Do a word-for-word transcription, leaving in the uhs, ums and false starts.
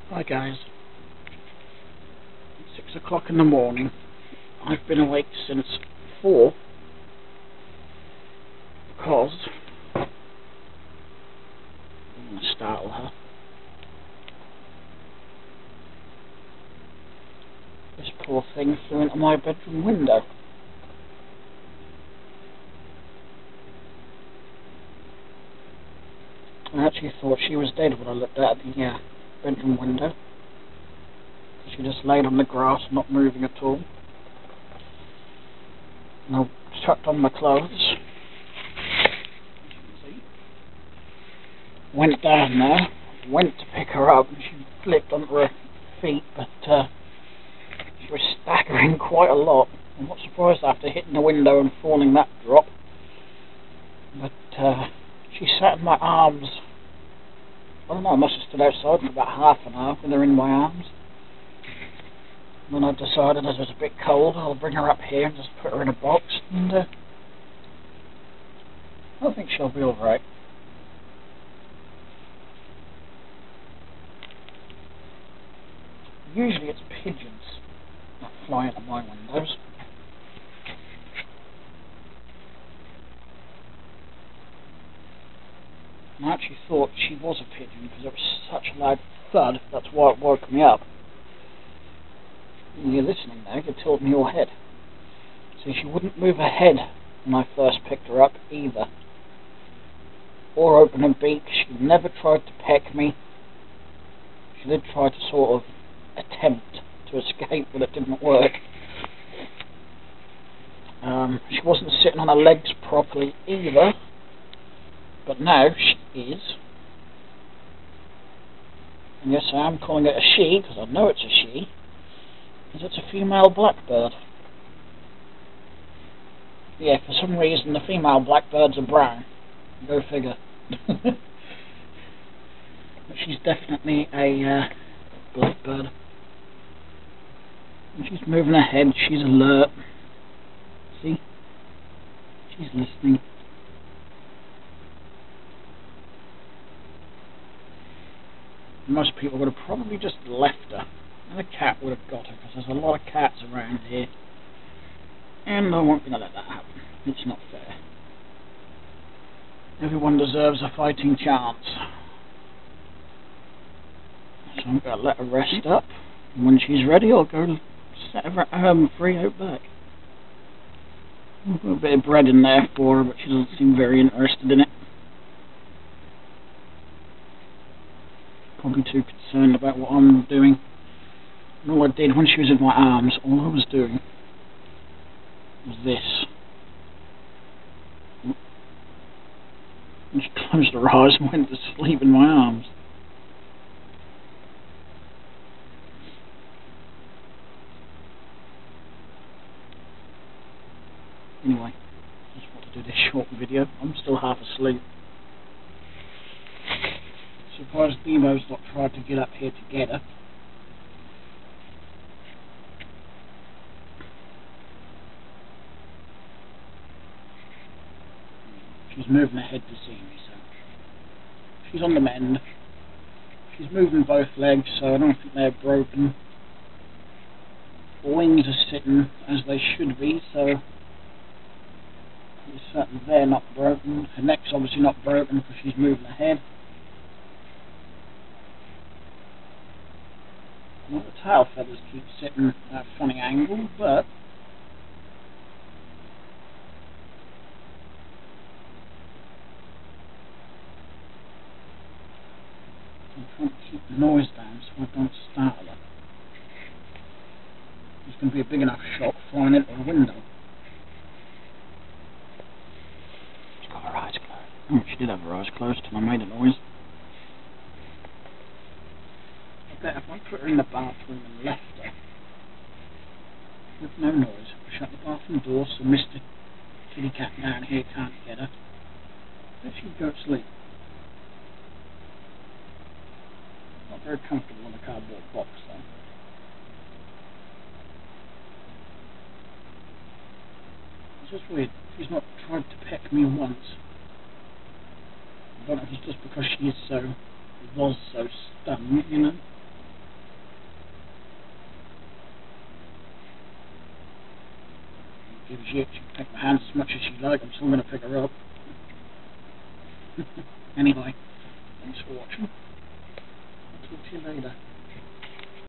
Hi guys, six o'clock in the morning. I've been awake since four because I'm going to startle her. This poor thing flew into my bedroom window. I actually thought she was dead when I looked out the uh, bedroom window. She just laid on the grass, not moving at all. And I chucked on my clothes. Went down there, went to pick her up, and she flipped onto her feet, but uh, she was staggering quite a lot. I'm not surprised after hitting the window and falling that drop. But uh, she sat in my arms. I don't know, I must have stood outside for about half an hour with her in my arms. And then I decided as it was a bit cold, I'll bring her up here and just put her in a box, and uh, I think she'll be alright. Usually it's pigeons that fly into my windows. I actually thought she was a pigeon because there was such a loud thud, that's why it woke me up. And you're listening now, you're tilting your head. So she wouldn't move her head when I first picked her up either. Or open her beak. She never tried to peck me. She did try to sort of attempt to escape, but it didn't work. Um, she wasn't sitting on her legs properly either. But now she is. And yes, I am calling it a she, because I know it's a she, because it's a female blackbird. Yeah, for some reason the female blackbirds are brown. Go figure. But she's definitely a uh, blackbird. And she's moving her head, she's alert. See? She's listening. Most people would have probably just left her, and a cat would have got her, because there's a lot of cats around here, and I won't going to let that happen. It's not fair. Everyone deserves a fighting chance. So I'm going to let her rest up, and when she's ready I'll go set her um, free out back. I'll put a bit of bread in there for her, but she doesn't seem very interested in it. Probably too concerned about what I'm doing. And all I did when she was in my arms, all I was doing was this. And she closed her eyes and went to sleep in my arms. Anyway, just want to do this short video. I'm still half asleep. Surprised Demo's not tried to get up here to get her. She's moving her head to see me, so she's on the mend. She's moving both legs, so I don't think they're broken. The wings are sitting as they should be, so it's certain they're not broken. Her neck's obviously not broken because she's moving her head. Well, the tail feathers keep sitting at a funny angle, but I'm trying to keep the noise down so I don't startle her. There's going to be a big enough shock flying into the window. She's got her eyes closed. Oh, she did have her eyes closed till I made a noise. If I put her in the bathroom and left her with no noise, shut the bathroom door so Mister Kitty Cat down here can't get her, then she'd go to sleep. Not very comfortable in a cardboard box though. It's just weird. She's not tried to peck me once. I don't know if it's just because she is so, was so stunned, you know. Give a shit, she can take my hands as much as she like, I'm still going to pick her up. Anyway, thanks for watching. I'll talk to you later.